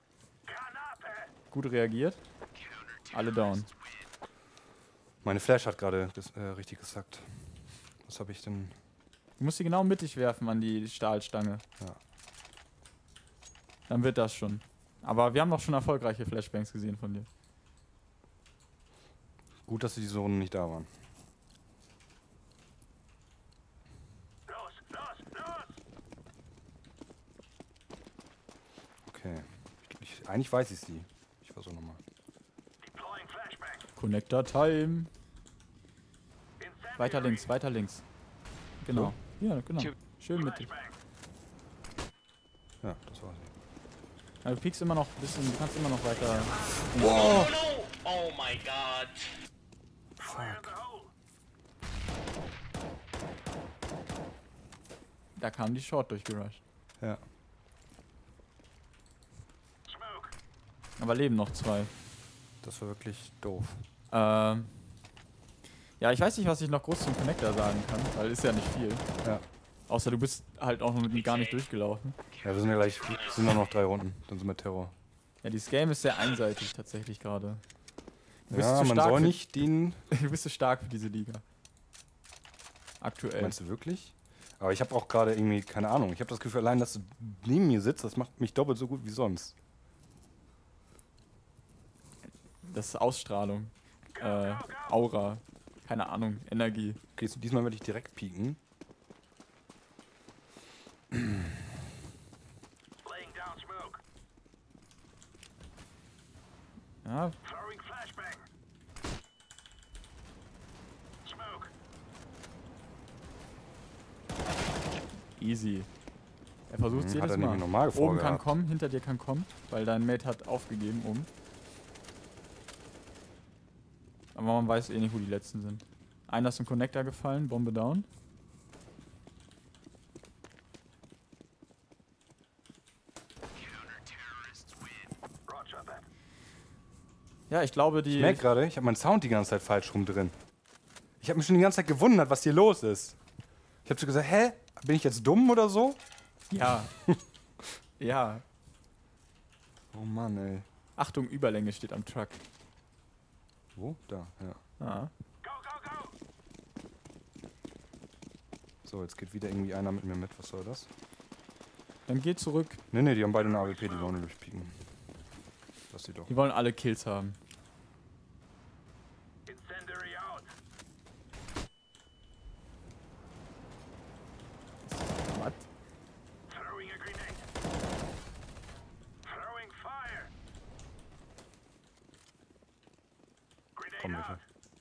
Gut reagiert. Alle down. Meine Flash hat gerade richtig gesagt. Was habe ich denn? Du musst sie genau mittig werfen an die Stahlstange. Ja. Dann wird das schon. Aber wir haben doch schon erfolgreiche Flashbangs gesehen von dir. Gut, dass diese Runde nicht da waren. Okay. Eigentlich weiß ich sie. Ich versuche nochmal. Connector Time. Weiter links, weiter links. Genau. Ja, genau. Schön mittig. Ja, das war sie. Ja, du piekst immer noch ein bisschen, du kannst immer noch weiter. Oh no! Oh my god. Fuck. Da kam die Short durchgerusht. Ja. Aber leben noch zwei. Das war wirklich doof. Ja, ich weiß nicht, was ich noch groß zum Connector sagen kann, weil ist ja nicht viel. Ja. Außer du bist halt auch noch mit ihm gar nicht durchgelaufen. Ja, wir sind ja gleich, es sind nur noch 3 Runden. Dann sind wir Terror. Ja, dieses Game ist sehr einseitig tatsächlich gerade. Du bist Ja, zu man stark soll für- nicht den. Du bist zu stark für diese Liga. Aktuell. Meinst du wirklich? Aber ich habe auch gerade irgendwie, keine Ahnung, ich habe das Gefühl, allein, dass du neben mir sitzt, das macht mich doppelt so gut wie sonst. Das ist Ausstrahlung. Aura. Keine Ahnung. Energie. Okay, so diesmal werde ich direkt pieken. Ja. Easy. Er versucht es Hat jedes er Mal. nämlich normal Oben kann vorgehabt. kommen, hinter dir kann kommen, weil dein Mate hat aufgegeben oben. Aber man weiß eh nicht, wo die letzten sind. Einer ist im Connector gefallen, Bombe down. Ja, ich glaube, die. Ich merke gerade, ich habe meinen Sound die ganze Zeit falsch rum drin. Ich habe mich schon die ganze Zeit gewundert, was hier los ist. Ich habe so gesagt, hä? Bin ich jetzt dumm oder so? Ja. Ja. Oh Mann, ey. Achtung, Überlänge steht am Truck. Wo? Da, ja. Ah. So, jetzt geht wieder irgendwie einer mit mir mit. Was soll das? Dann geh zurück. Nee, die haben beide eine AWP, die wollen nur durchpieken. Lass die doch. Die wollen alle Kills haben. Was? Komm, bitte.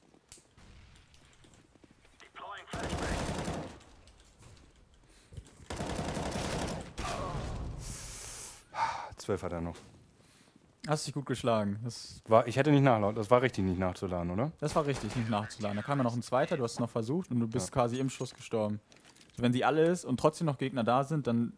Zwölf hat er noch. Hast dich gut geschlagen. Das Ich hätte nicht nachladen. Das war richtig nicht nachzuladen, oder? war richtig, nicht nachzuladen. Da kam ja noch ein zweiter, du hast es noch versucht und du bist quasi im Schuss gestorben. Also wenn sie alle ist und trotzdem noch Gegner da sind, dann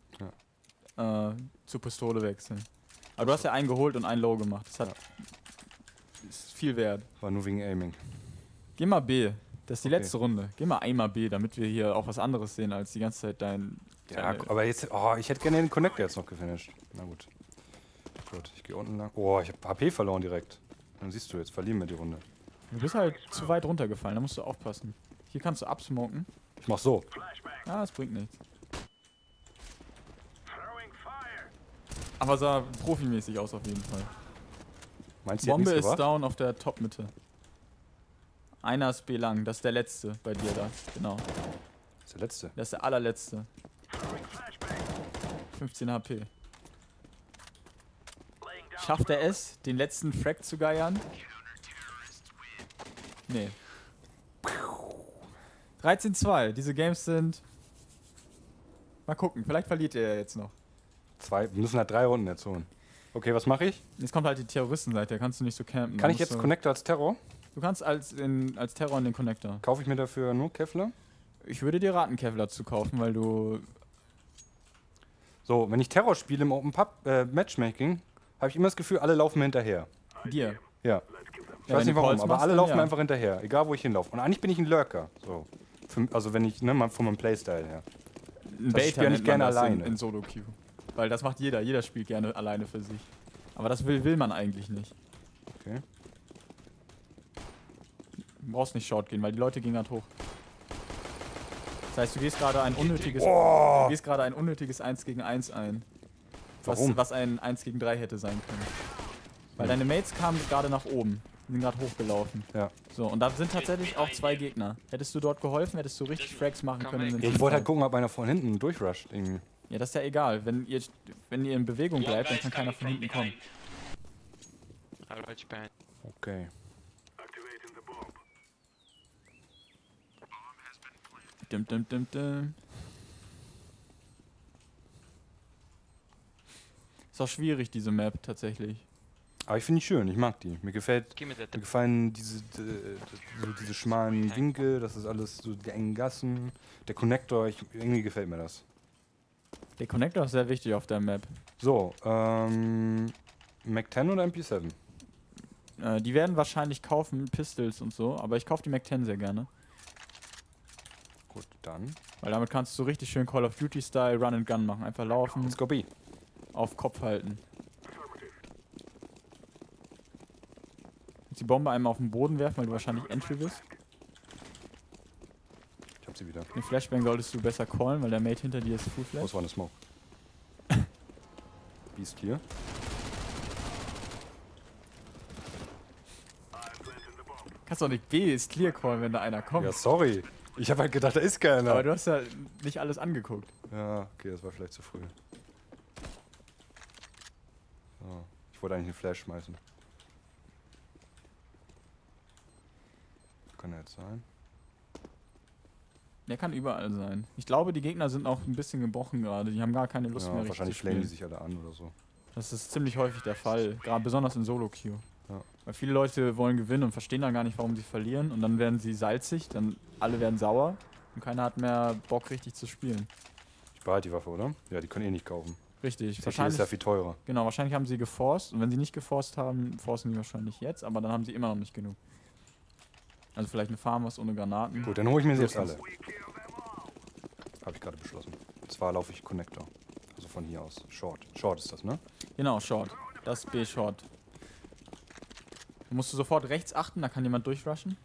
zur Pistole wechseln. Aber du hast ja einen geholt und einen Low gemacht. Das hat ist viel wert. War nur wegen Aiming. Geh mal B. Das ist die Okay. letzte Runde. Geh mal einmal B, damit wir hier auch was anderes sehen, als die ganze Zeit Ja, aber jetzt, ich hätte gerne den Connector jetzt noch gefinisht. Na gut. Gut, ich gehe unten lang. Oh, ich habe HP verloren direkt. Dann siehst du, jetzt verlieren wir die Runde. Du bist halt zu weit runtergefallen, da musst du aufpassen. Hier kannst du absmoken. Ich mach so. Ah, das bringt nichts. Aber sah profimäßig aus auf jeden Fall. Meinst du, die hat Bombe nichts ist gebracht? down auf der Top-Mitte. Einer ist B lang, das ist der letzte bei dir da. Genau. Das ist der letzte. Das ist der allerletzte. 15 HP. Schafft er es, den letzten Frag zu geiern? Nee. 13-2. Diese Games sind... Mal gucken, vielleicht verliert er ja jetzt noch. Wir müssen halt 3 Runden jetzt holen. Okay, was mache ich? Jetzt kommt halt die Terroristenseite, da kannst du nicht so campen. Kann Da ich jetzt musst du- Connector als Terror? Du kannst als Terror in den Connector. Kaufe ich mir dafür nur Kevlar? Ich würde dir raten, Kevlar zu kaufen, weil du... So, wenn ich Terror spiele im Open Pub Matchmaking, habe ich immer das Gefühl, alle laufen mir hinterher. Dir. Ja. Ich Ja, weiß wenn nicht du warum, Calls aber machst, alle dann laufen ja. mir einfach hinterher, egal wo ich hinlaufe. Und eigentlich bin ich ein Lurker. So. Also wenn ich, ne, mal von meinem Playstyle her. Ein Das spiele ich nennt gerne man das alleine. in Solo-Queue. Weil das macht jeder. Jeder spielt gerne alleine für sich. Aber das will man eigentlich nicht. Okay. Du brauchst nicht Short gehen, weil die Leute gehen gerade hoch. Das heißt, du gehst gerade ein unnötiges, Oh! du gehst gerade ein unnötiges 1 gegen 1 ein. Warum? Was ein 1 gegen 3 hätte sein können. Weil deine Mates kamen gerade nach oben. Die sind gerade hochgelaufen. Ja. So, und da sind tatsächlich auch 2 Gegner. Hättest du dort geholfen, hättest du richtig Frags machen können. in den Ich wollte halt Teamfight. gucken, ob einer von hinten durchrusht. Irgendwie. Ja, das ist ja egal. Wenn ihr in Bewegung bleibt, dann kann keiner von hinten kommen. Okay. Dim, dim, dim, dim. Ist auch schwierig, diese Map tatsächlich. Aber ich finde die schön, ich mag die. Mir gefallen diese schmalen Winkel, das ist alles so die engen Gassen. Der Connector, irgendwie gefällt mir das. Der Connector ist sehr wichtig auf der Map. So, Mac 10 oder MP7? Die werden wahrscheinlich kaufen, Pistols und so, aber ich kaufe die Mac 10 sehr gerne. Gut, dann. Weil damit kannst du richtig schön Call of Duty-Style Run and Gun machen. Einfach laufen, Let's go B. auf Kopf halten. Jetzt die Bombe einmal auf den Boden werfen, weil du wahrscheinlich Entry bist. Ich hab sie wieder. Den Flashbang solltest du besser callen, weil der Mate hinter dir ist Full Oh, Flash. das war eine Smoke. B ist clear. Kannst doch nicht B ist clear callen, wenn da einer kommt. Ja, sorry. Ich habe halt gedacht, da ist keiner. Aber du hast ja nicht alles angeguckt. Ja, okay, das war vielleicht zu früh. So, ich wollte eigentlich einen Flash schmeißen. Kann er jetzt sein? Der kann überall sein. Ich glaube, die Gegner sind auch ein bisschen gebrochen gerade. Die haben gar keine Lust mehr Ja, richtig wahrscheinlich zu flamen die spielen. sich alle an oder so. Das ist ziemlich häufig der Fall. Gerade besonders in Solo-Queue. Ja. Weil viele Leute wollen gewinnen und verstehen dann gar nicht, warum sie verlieren. Und dann werden sie salzig, dann alle werden sauer. Und keiner hat mehr Bock, richtig zu spielen. Ich behalte die Waffe, oder? Ja, die können eh nicht kaufen. Richtig. CT ist Wahrscheinlich, ja viel teurer. genau, wahrscheinlich haben sie geforst. Und wenn sie nicht geforst haben, forcen sie wahrscheinlich jetzt. Aber dann haben sie immer noch nicht genug. Also vielleicht eine Farm was ohne Granaten. Gut, dann hole ich mir sie Plus jetzt alle. Habe ich gerade beschlossen. Und zwar laufe ich Connector. Also von hier aus. Short. Short ist das, ne? Genau, Short. Das ist B-Short. Da musst du sofort rechts achten, da kann jemand durchrushen.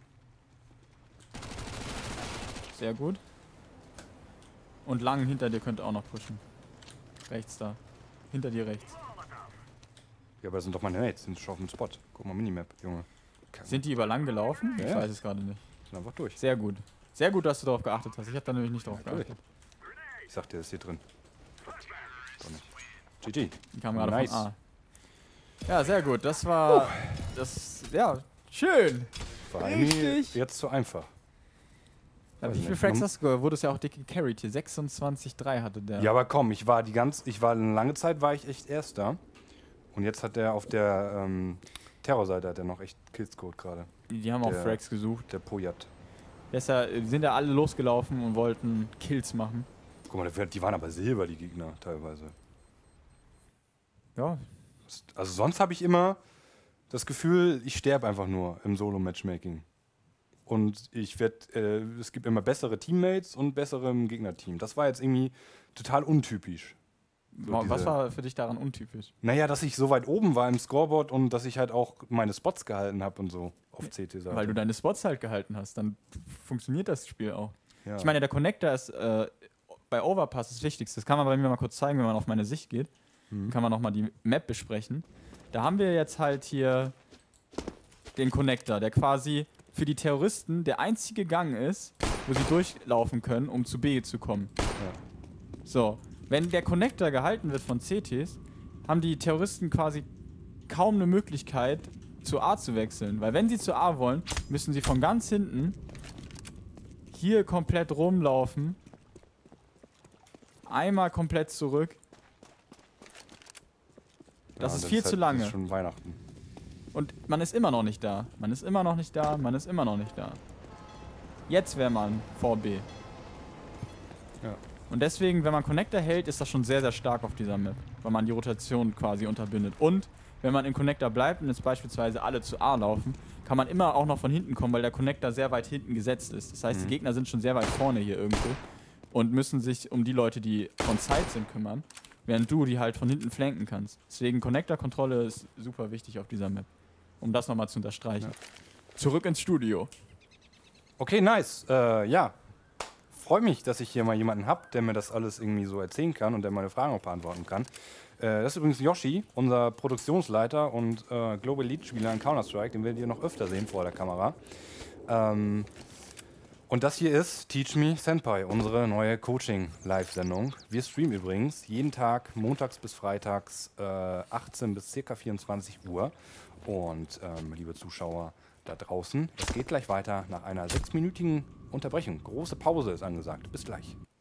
Sehr gut. Und lang hinter dir könnte auch noch pushen. Rechts da. Hinter dir rechts. Ja, aber das sind doch meine Mates. Die sind schon auf dem Spot. Guck mal, Minimap, Junge. Sind die über lang gelaufen? Ja, Ich ja. weiß es gerade nicht. Sind einfach durch. Sehr gut. Sehr gut, dass du darauf geachtet hast. Ich habe da nämlich nicht drauf Natürlich. geachtet. Ich sag dir, das ist hier drin. Doch nicht. GG. Die kam gerade Nice. von A. Ja, sehr gut. Das war... Das... Ja, schön. War irgendwie Richtig. jetzt zu einfach. Ja, Weiß wie viele nicht. Frags hast du? Wurde es ja auch dick gecarried hier. 26,3 hatte der. Ja, aber komm, ich war eine lange Zeit war ich echt Erster. Und jetzt hat der auf der Terrorseite hat er noch echt Kills geholt gerade. Die haben auch Der- Frags gesucht. Der Pojat. Die sind ja alle losgelaufen und wollten Kills machen. Guck mal, die waren aber Silber, die Gegner teilweise. Ja, Also sonst habe ich immer das Gefühl, ich sterbe einfach nur im Solo-Matchmaking. Und es gibt immer bessere Teammates und bessere im Gegnerteam. Das war jetzt irgendwie total untypisch. Was war für dich daran untypisch? Naja, dass ich so weit oben war im Scoreboard und dass ich halt auch meine Spots gehalten habe und so auf CT-Seite. Weil du deine Spots halt gehalten hast, dann funktioniert das Spiel auch. Ja. Ich meine, der Connector ist bei Overpass das Wichtigste. Das kann man bei mir mal kurz zeigen, wenn man auf meine Sicht geht. Kann man nochmal die Map besprechen. Da haben wir jetzt halt hier den Connector, der quasi für die Terroristen der einzige Gang ist, wo sie durchlaufen können, um zu B zu kommen. Ja. So, wenn der Connector gehalten wird von CTs, haben die Terroristen quasi kaum eine Möglichkeit, zu A zu wechseln. Weil wenn sie zu A wollen, müssen sie von ganz hinten hier komplett rumlaufen, einmal komplett zurück. Das ist viel zu lange. Das ist schon Weihnachten. Und man ist immer noch nicht da. Man ist immer noch nicht da. Man ist immer noch nicht da. Jetzt wäre man vor B. Ja. Und deswegen, wenn man Connector hält, ist das schon sehr, sehr stark auf dieser Map. Weil man die Rotation quasi unterbindet. Und wenn man in Connector bleibt und jetzt beispielsweise alle zu A laufen, kann man immer auch noch von hinten kommen, weil der Connector sehr weit hinten gesetzt ist. Das heißt, die Gegner sind schon sehr weit vorne hier irgendwo und müssen sich um die Leute, die on Site sind, kümmern, während du die halt von hinten flanken kannst. Deswegen Connector-Kontrolle ist super wichtig auf dieser Map. Um das nochmal zu unterstreichen. Ja. Zurück ins Studio. Okay, nice. Ja, freue mich, dass ich hier mal jemanden habe, der mir das alles irgendwie so erzählen kann und der meine Fragen auch beantworten kann. Das ist übrigens Yoshi, unser Produktionsleiter und Global Lead-Spieler in Counter-Strike, den werdet ihr noch öfter sehen vor der Kamera. Und das hier ist Teach Me Senpai, unsere neue Coaching-Live-Sendung. Wir streamen übrigens jeden Tag, montags bis freitags, 18 bis ca. 24 Uhr. Und liebe Zuschauer da draußen, es geht gleich weiter nach einer 6-minütigen Unterbrechung. Große Pause ist angesagt. Bis gleich.